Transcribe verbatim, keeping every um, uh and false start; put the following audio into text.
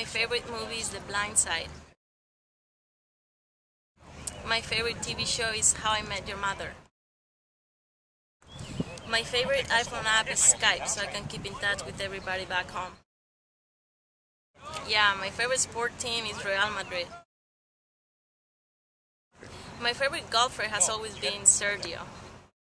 My favorite movie is The Blind Side. My favorite T V show is How I Met Your Mother. My favorite iPhone app is Skype, so I can keep in touch with everybody back home. Yeah, my favorite sport team is Real Madrid. My favorite golfer has always been Sergio.